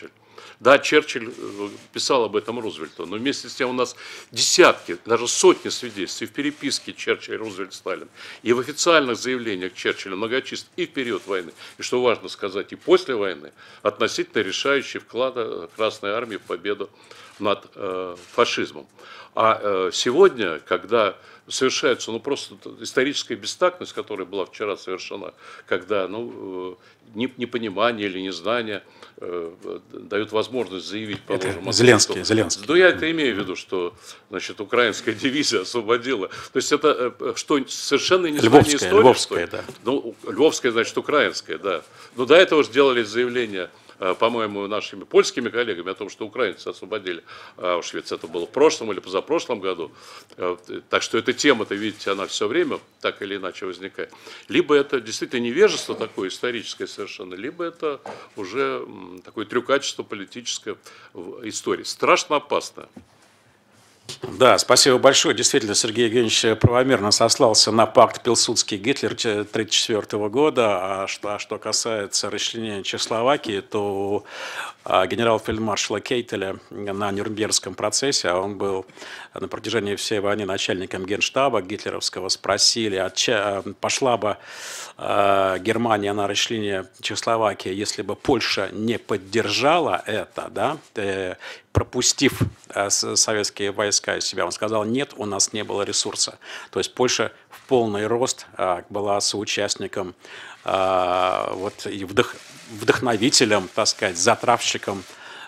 Да, Черчилль писал об этом Рузвельту, но вместе с тем у нас десятки, даже сотни свидетельств и в переписке Черчилль, Рузвельт, Сталин, и в официальных заявлениях Черчилля многочисленных и в период войны, и, что важно сказать, и после войны, относительно решающий вклада Красной Армии в победу над фашизмом. А сегодня, когда совершается просто историческая бестактность, которая была вчера совершена, когда непонимание или незнание дают возможность заявить, положим, Зеленский. Ну, я это имею в виду, что, значит, украинская дивизия освободила. То есть это что, совершенно незнание истории? Львовская, да. Ну, Львовская, значит, украинская, да. Но до этого сделали заявление, по-моему, нашими польскими коллегами о том, что украинцы освободили Аушвиц. Это было в прошлом или позапрошлом году. Так что эта тема-то, видите, она все время так или иначе возникает. Либо это действительно невежество такое историческое совершенно, либо это уже такое трюкачество политическое в истории. Страшно опасно. Да, спасибо большое. Действительно, Сергей Евгеньевич правомерно сослался на пакт Пилсудский-Гитлер 1934 года. А что касается расчленения Чехословакии, то генерал-фельдмаршала Кейтеля на Нюрнбергском процессе, а он был на протяжении всей войны начальником генштаба гитлеровского, спросили, пошла бы Германия на расчленение Чехословакии, если бы Польша не поддержала это, да, пропустив советские войска из себя. Он сказал, нет, у нас не было ресурса. То есть Польша в полный рост была соучастником, вот, и вдохновителем, так сказать, затравщиком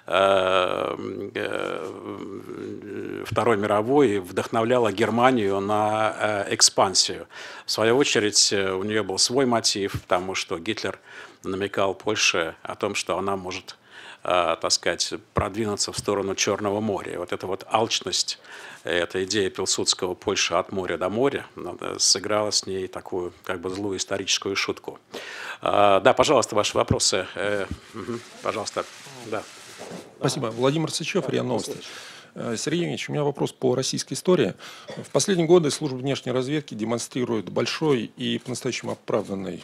Второй мировой, вдохновляла Германию на экспансию. В свою очередь у нее был свой мотив, потому что Гитлер намекал Польше о том, что она может, так сказать, продвинуться в сторону Черного моря. И вот эта вот алчность, эта идея Пилсудского «Польша от моря до моря» сыграла с ней такую как бы злую историческую шутку. Да, пожалуйста, ваши вопросы. Пожалуйста. Да. Спасибо. Владимир Сычев, РИА Новости. Сергей Евгеньевич, у меня вопрос по российской истории. В последние годы служба внешней разведки демонстрирует большой и по-настоящему оправданную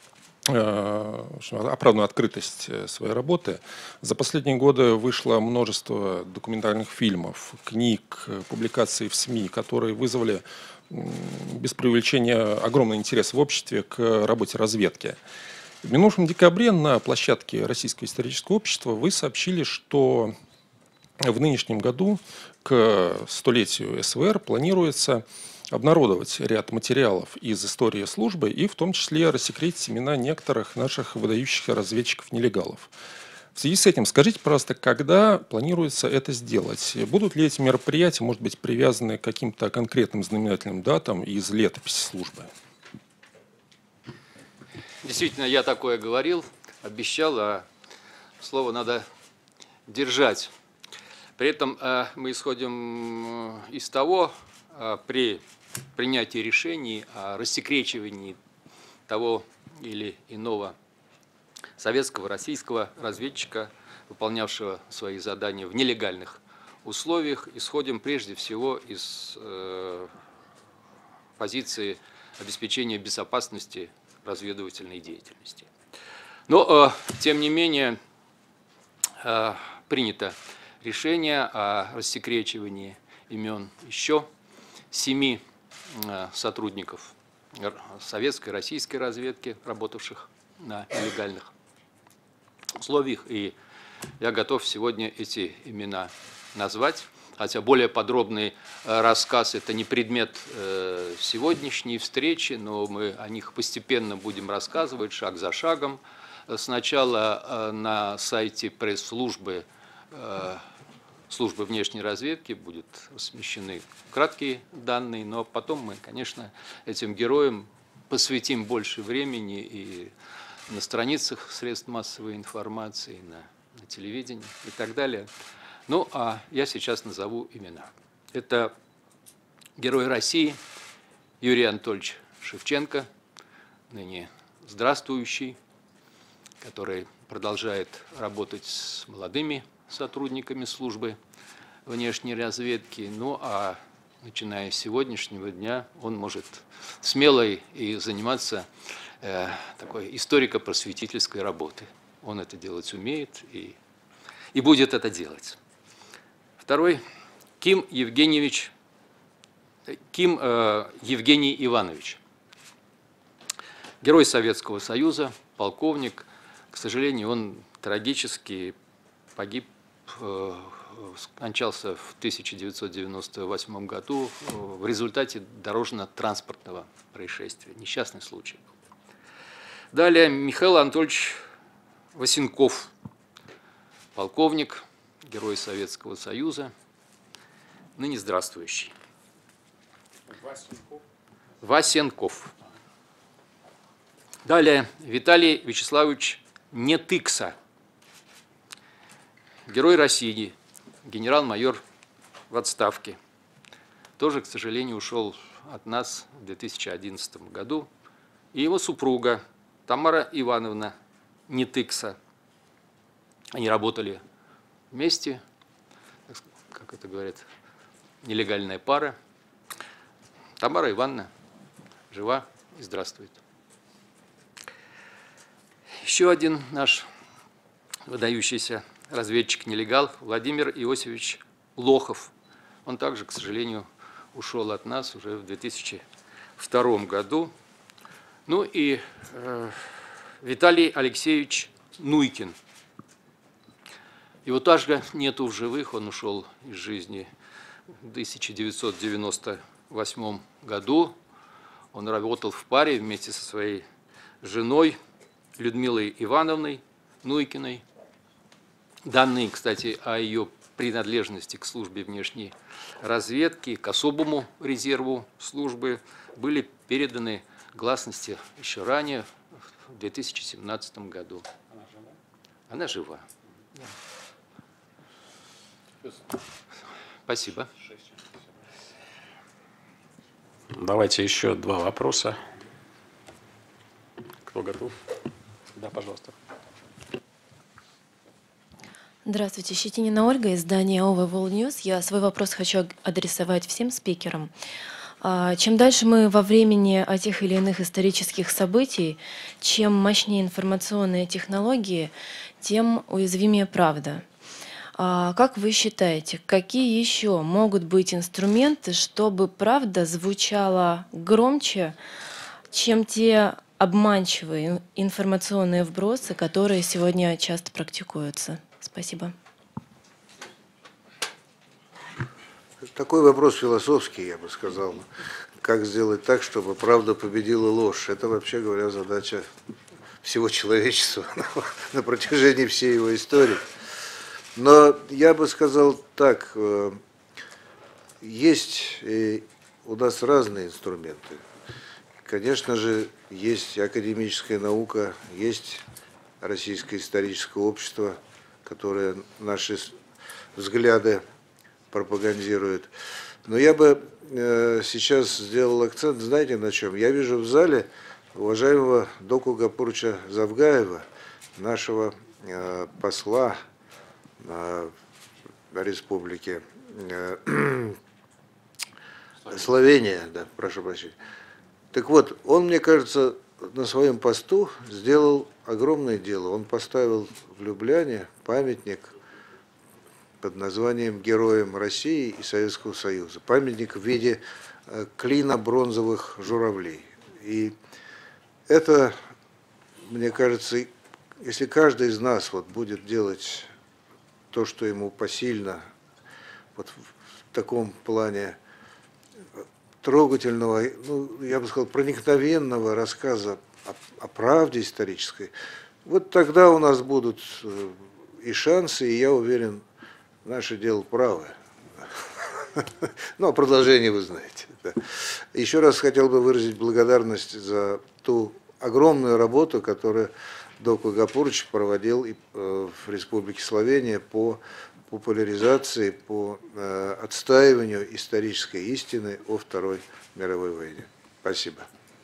открытость своей работы. За последние годы вышло множество документальных фильмов, книг, публикаций в СМИ, которые вызвали без преувеличения огромный интерес в обществе к работе разведки. В минувшем декабре на площадке Российского исторического общества вы сообщили, что в нынешнем году к столетию СВР планируется обнародовать ряд материалов из истории службы и в том числе рассекретить имена некоторых наших выдающихся разведчиков-нелегалов. В связи с этим скажите, пожалуйста, когда планируется это сделать? Будут ли эти мероприятия, может быть, привязаны к каким-то конкретным знаменательным датам из летописи службы? Действительно, я такое говорил, обещал, а слово надо держать. При этом мы исходим из того, при принятии решений о рассекречивании того или иного советского, российского разведчика, выполнявшего свои задания в нелегальных условиях, исходим прежде всего из позиции обеспечения безопасности разведывательной деятельности. Но, тем не менее, принято решение о рассекречивании имен еще 7 сотрудников советской, российской разведки, работавших на нелегальных условиях. И я готов сегодня эти имена назвать. Хотя более подробный рассказ – это не предмет сегодняшней встречи, но мы о них постепенно будем рассказывать шаг за шагом. Сначала на сайте пресс-службы службы внешней разведки будут размещены краткие данные, но потом мы, конечно, этим героям посвятим больше времени и на страницах средств массовой информации, и на телевидении и так далее. Ну, а я сейчас назову имена. Это герой России Юрий Анатольевич Шевченко, ныне здравствующий, который продолжает работать с молодыми сотрудниками службы внешней разведки. Ну, а начиная с сегодняшнего дня он может смело и заниматься такой историко-просветительской работой. Он это делать умеет, и и будет это делать. Второй – Ким Евгений Иванович. Герой Советского Союза, полковник. К сожалению, он трагически погиб, скончался в 1998 году в результате дорожно-транспортного происшествия, несчастный случай. Далее Михаил Анатольевич Васенков, полковник, герой Советского Союза, ныне здравствующий. Васенков. Далее Виталий Вячеславович Нетыкса, герой России, генерал-майор в отставке. Тоже, к сожалению, ушел от нас в 2011 году. И его супруга Тамара Ивановна Нетыкса. Они работали вместе, как это говорят, нелегальная пара. Тамара Ивановна жива и здравствует. Еще один наш выдающийся разведчик-нелегал Владимир Иосифович Лохов. Он также, к сожалению, ушел от нас уже в 2002 году. Ну и Виталий Алексеевич Нуйкин. Его также нету в живых, он ушел из жизни в 1998 году. Он работал в паре вместе со своей женой Людмилой Ивановной Нуйкиной. Данные, кстати, о ее принадлежности к службе внешней разведки, к особому резерву службы были переданы гласности еще ранее, в 2017 году. Она жива? Да. Спасибо. Давайте еще два вопроса. Кто готов? Да, пожалуйста. Здравствуйте, Щетинина Ольга, издание ОВ Волньюз. Я свой вопрос хочу адресовать всем спикерам. Чем дальше мы во времени о тех или иных исторических событий, чем мощнее информационные технологии, тем уязвимее правда. Как вы считаете, какие еще могут быть инструменты, чтобы правда звучала громче, чем те обманчивые информационные вбросы, которые сегодня часто практикуются? Спасибо. Такой вопрос философский, я бы сказал. Как сделать так, чтобы правда победила ложь? Это, вообще говоря, задача всего человечества на протяжении всей его истории. Но я бы сказал так, есть у нас разные инструменты. Конечно же, есть академическая наука, есть Российское историческое общество, которое наши взгляды пропагандирует. Но я бы сейчас сделал акцент, знаете, на чем? Я вижу в зале уважаемого Доку Гапурыча Завгаева, нашего посла в республике Словения, да, прошу прощения. Так вот, он, мне кажется, на своем посту сделал огромное дело. Он поставил в Любляне памятник под названием «Героям России и Советского Союза». Памятник в виде клина бронзовых журавлей. И это, мне кажется, если каждый из нас вот будет делать то, что ему посильно, вот в таком плане трогательного, ну, я бы сказал, проникновенного рассказа о правде исторической, вот тогда у нас будут и шансы, и я уверен, наше дело правое. Ну, а продолжение вы знаете. Да. Еще раз хотел бы выразить благодарность за ту огромную работу, которую Доку Гапурыч проводил в Республике Словения по популяризации, по отстаиванию исторической истины о Второй мировой войне. Спасибо.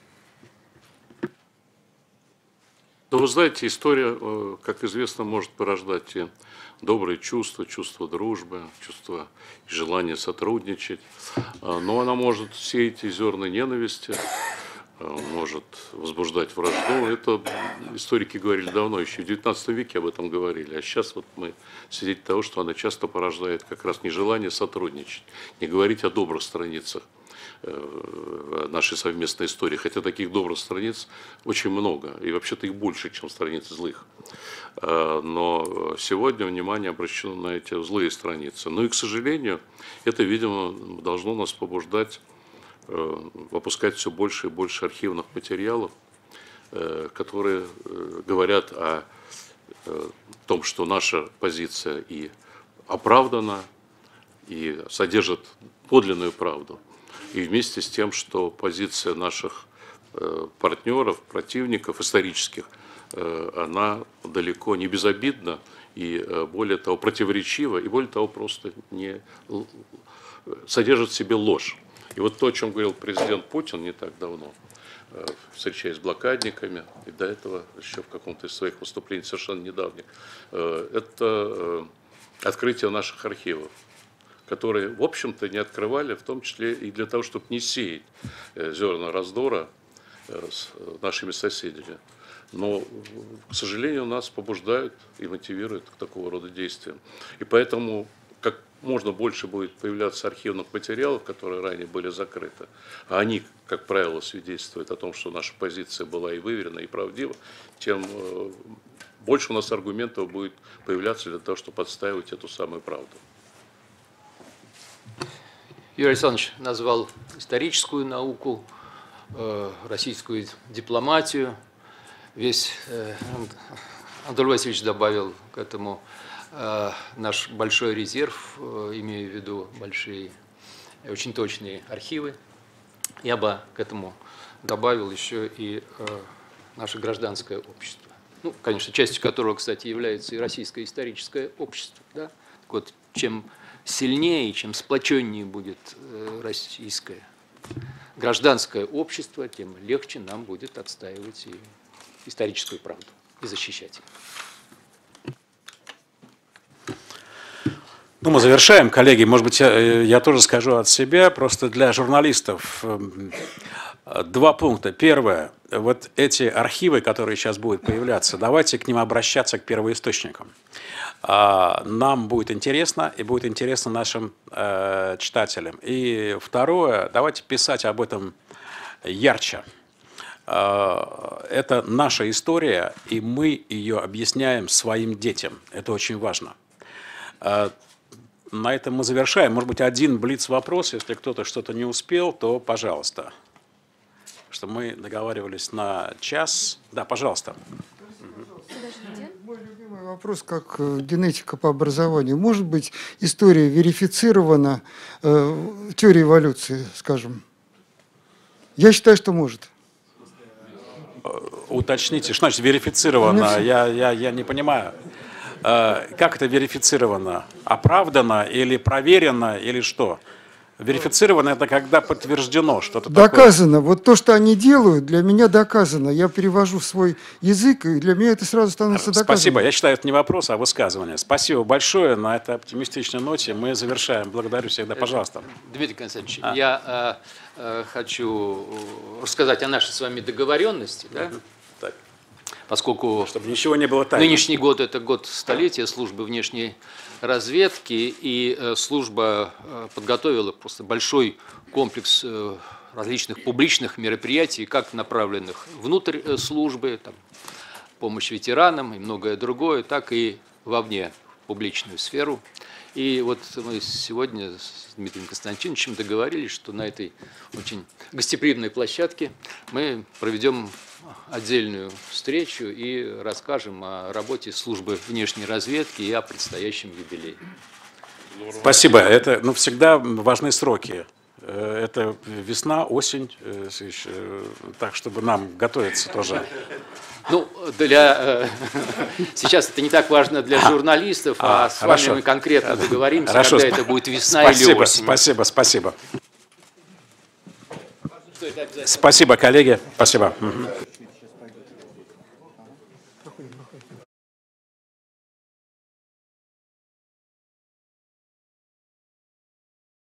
Но вы знаете, история, как известно, может порождать и добрые чувства, чувство дружбы, чувство желания сотрудничать. Но она может сеять и зерна ненависти. может возбуждать вражду. Это историки говорили давно, еще в XIX веке об этом говорили. А сейчас вот мы свидетели того, что она часто порождает как раз нежелание сотрудничать, не говорить о добрых страницах нашей совместной истории. Хотя таких добрых страниц очень много, и вообще-то их больше, чем страниц злых. Но сегодня внимание обращено на эти злые страницы. Ну и, к сожалению, это, видимо, должно нас побуждать выпускать все больше и больше архивных материалов, которые говорят о том, что наша позиция и оправдана, и содержит подлинную правду. И вместе с тем, что позиция наших партнеров, противников исторических, она далеко не безобидна и, более того, противоречива, и, более того, просто не содержит в себе ложь. И вот то, о чем говорил президент Путин не так давно, встречаясь с блокадниками, и до этого еще в каком-то из своих выступлений совершенно недавних, это открытие наших архивов, которые, в общем-то, не открывали, в том числе и для того, чтобы не сеять зерна раздора с нашими соседями. Но, к сожалению, нас побуждают и мотивируют к такого рода действиям. И поэтому как можно больше будет появляться архивных материалов, которые ранее были закрыты, а они, как правило, свидетельствуют о том, что наша позиция была и выверена, и правдива, тем больше у нас аргументов будет появляться для того, чтобы отстаивать эту самую правду. Юрий Александрович назвал историческую науку, российскую дипломатию. Анатолий Васильевич добавил к этому наш большой резерв, имею в виду большие, очень точные архивы. Я бы к этому добавил еще и наше гражданское общество. Ну, конечно, частью которого, кстати, является и российское историческое общество. Да? Так вот, чем сильнее, чем сплоченнее будет российское гражданское общество, тем легче нам будет отстаивать и историческую правду и защищать ее. Ну, мы завершаем, коллеги. Может быть, я тоже скажу от себя, просто для журналистов два пункта. Первое. Вот эти архивы, которые сейчас будут появляться, давайте к ним обращаться, к первоисточникам. Нам будет интересно, и будет интересно нашим читателям. И второе. Давайте писать об этом ярче. Это наша история, и мы ее объясняем своим детям. Это очень важно. На этом мы завершаем. Может быть, один блиц-вопрос. Если кто-то что-то не успел, то пожалуйста. Что мы договаривались на час. Да, пожалуйста. Мой любимый вопрос, как генетика по образованию. Может быть, история верифицирована теорией эволюции, скажем? Я считаю, что может. Уточните, что значит верифицировано? Я не понимаю. Как это верифицировано? Оправдано или проверено, или что? Верифицировано – это когда подтверждено что-то такое. Доказано. Вот то, что они делают, для меня доказано. Я перевожу в свой язык, и для меня это сразу становится доказано. Спасибо. Я считаю, это не вопрос, а высказывание. Спасибо большое. На этой оптимистичной ноте мы завершаем. Благодарю всегда. Пожалуйста. Дмитрий Константинович, я хочу рассказать о нашей с вами договоренности, да? Так. Поскольку чтобы ничего не было тайным. Нынешний год – это год столетия службы внешней разведки, и служба подготовила просто большой комплекс различных публичных мероприятий, как направленных внутрь службы, там, помощь ветеранам и многое другое, так и вовне публичную сферу. И вот мы сегодня с Дмитрием Константиновичем договорились, что на этой очень гостеприимной площадке мы проведем отдельную встречу и расскажем о работе службы внешней разведки и о предстоящем юбилее. Спасибо. Это всегда важны сроки. Это весна, осень, так, чтобы нам готовиться тоже. Ну, сейчас это не так важно для журналистов, а с вами мы конкретно договоримся, хорошо. Когда это будет весна или осень. Спасибо. Спасибо, коллеги. Спасибо.